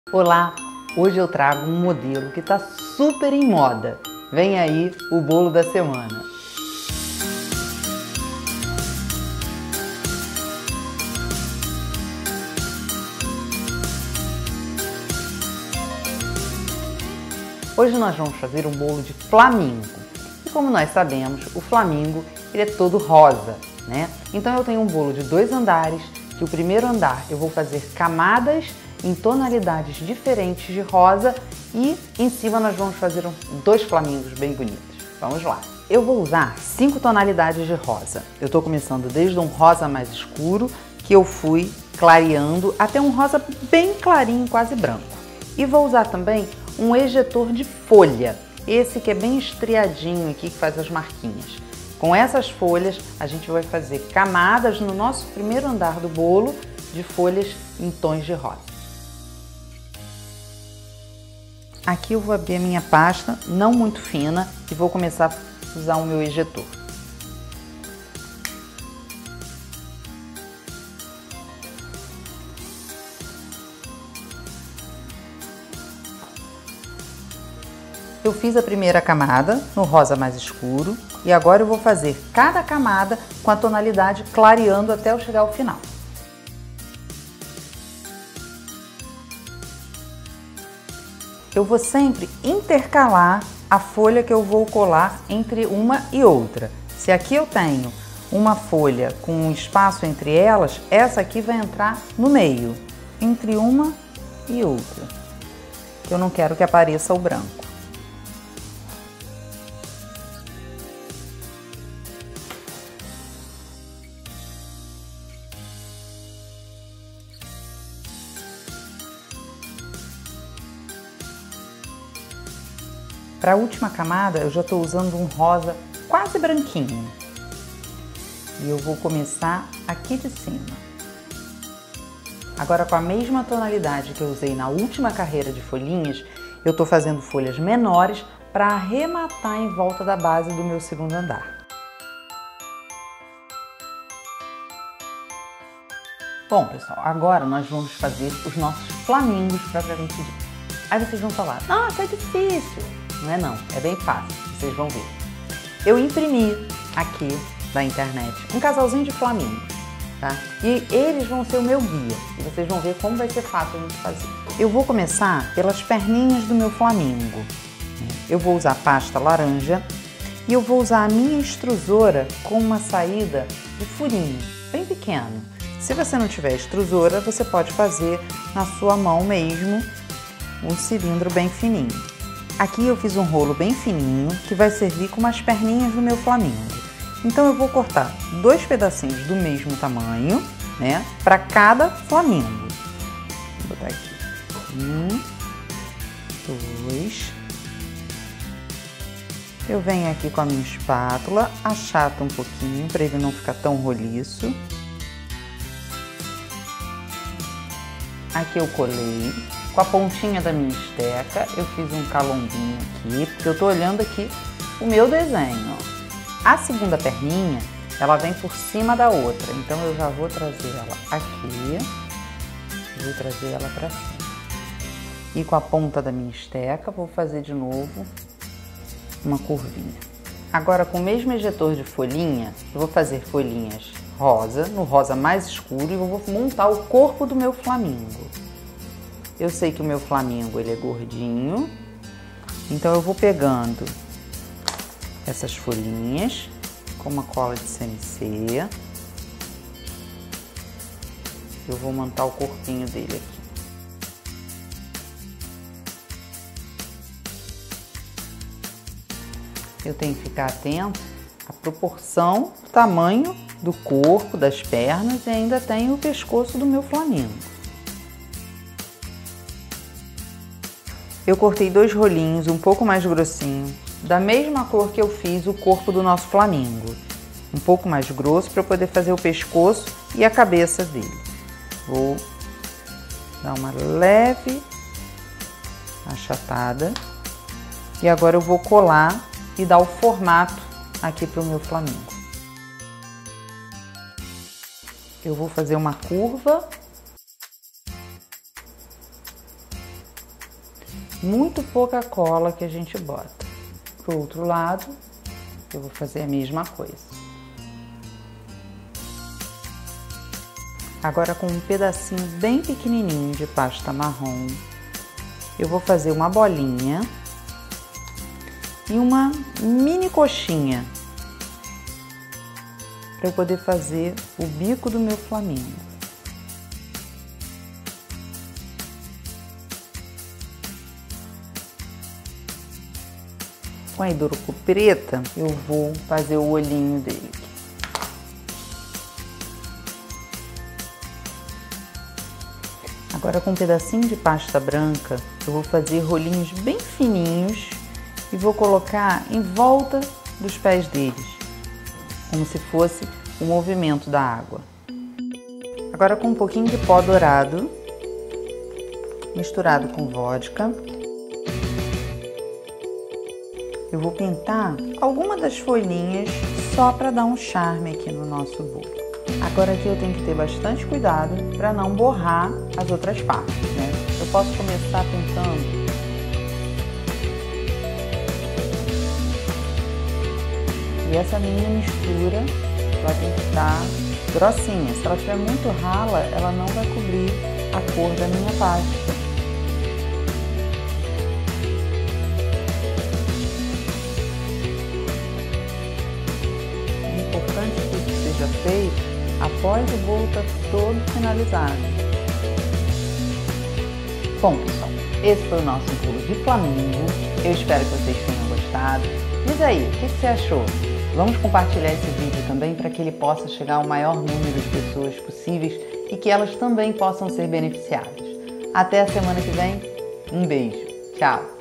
Olá, hoje eu trago um modelo que está super em moda. Vem aí o bolo da semana. Hoje nós vamos fazer um bolo de flamingo. E como nós sabemos, o flamingo ele é todo rosa, né? Então eu tenho um bolo de 2 andares, que o primeiro andar eu vou fazer camadas em tonalidades diferentes de rosa e em cima nós vamos fazer 2 flamingos bem bonitos. Vamos lá! Eu vou usar 5 tonalidades de rosa. Eu estou começando desde um rosa mais escuro, que eu fui clareando até um rosa bem clarinho, quase branco. E vou usar também um ejetor de folha, esse que é bem estriadinho aqui, que faz as marquinhas. Com essas folhas a gente vai fazer camadas no nosso primeiro andar do bolo de folhas em tons de rosa. Aqui eu vou abrir a minha pasta, não muito fina, e vou começar a usar o meu ejetor. Eu fiz a primeira camada no rosa mais escuro e agora eu vou fazer cada camada com a tonalidade clareando até eu chegar ao final. Eu vou sempre intercalar a folha que eu vou colar entre uma e outra. Se aqui eu tenho uma folha com um espaço entre elas, essa aqui vai entrar no meio, entre uma e outra, que eu não quero que apareça o branco. Para a última camada, eu já estou usando um rosa quase branquinho. E eu vou começar aqui de cima. Agora, com a mesma tonalidade que eu usei na última carreira de folhinhas, eu estou fazendo folhas menores para arrematar em volta da base do meu segundo andar. Bom, pessoal, agora nós vamos fazer os nossos flamingos propriamente dito. Aí vocês vão falar, nossa, é difícil. Não é não, é bem fácil, vocês vão ver. Eu imprimi aqui da internet um casalzinho de flamingos, tá? E eles vão ser o meu guia, e vocês vão ver como vai ser fácil a gente fazer. Eu vou começar pelas perninhas do meu flamingo. Eu vou usar pasta laranja e eu vou usar a minha extrusora com uma saída de furinho, bem pequeno. Se você não tiver extrusora, você pode fazer na sua mão mesmo um cilindro bem fininho. Aqui eu fiz um rolo bem fininho que vai servir como as perninhas do meu flamingo. Então eu vou cortar 2 pedacinhos do mesmo tamanho, né, para cada flamingo. Vou botar aqui 1, 2. Eu venho aqui com a minha espátula, achato um pouquinho para ele não ficar tão roliço. Aqui eu colei. Com a pontinha da minha esteca, eu fiz um calombinho aqui, porque eu tô olhando aqui o meu desenho, ó. A segunda perninha, ela vem por cima da outra, então eu já vou trazer ela aqui, vou trazer ela pra cima. E com a ponta da minha esteca, vou fazer de novo uma curvinha. Agora, com o mesmo ejetor de folhinha, eu vou fazer folhinhas rosa, no rosa mais escuro, e eu vou montar o corpo do meu flamingo. Eu sei que o meu flamingo ele é gordinho, então eu vou pegando essas folhinhas com uma cola de CMC. Eu vou montar o corpinho dele aqui. Eu tenho que ficar atento à proporção, o tamanho do corpo, das pernas e ainda tenho o pescoço do meu flamingo. Eu cortei 2 rolinhos um pouco mais grossinho, da mesma cor que eu fiz o corpo do nosso flamingo. Um pouco mais grosso para eu poder fazer o pescoço e a cabeça dele. Vou dar uma leve achatada. E agora eu vou colar e dar o formato aqui para o meu flamingo. Eu vou fazer uma curva muito pouca cola que a gente bota. Pro outro lado, eu vou fazer a mesma coisa. Agora com um pedacinho bem pequenininho de pasta marrom, eu vou fazer uma bolinha e uma mini coxinha para eu poder fazer o bico do meu flamingo. Com a hidroco preta, eu vou fazer o olhinho dele. Agora com um pedacinho de pasta branca, eu vou fazer rolinhos bem fininhos e vou colocar em volta dos pés deles, como se fosse o movimento da água. Agora com um pouquinho de pó dourado, misturado com vodka, eu vou pintar alguma das folhinhas só para dar um charme aqui no nosso bolo. Agora aqui eu tenho que ter bastante cuidado para não borrar as outras partes, né? Eu posso começar pintando e essa minha mistura ela tem que estar grossinha. Se ela estiver muito rala, ela não vai cobrir a cor da minha pasta. É importante que isso seja feito após o bolo estar todo finalizado. Bom, pessoal, esse foi o nosso bolo de flamingo. Eu espero que vocês tenham gostado. Diz aí, o que você achou? Vamos compartilhar esse vídeo também para que ele possa chegar ao maior número de pessoas possíveis e que elas também possam ser beneficiadas. Até a semana que vem. Um beijo. Tchau.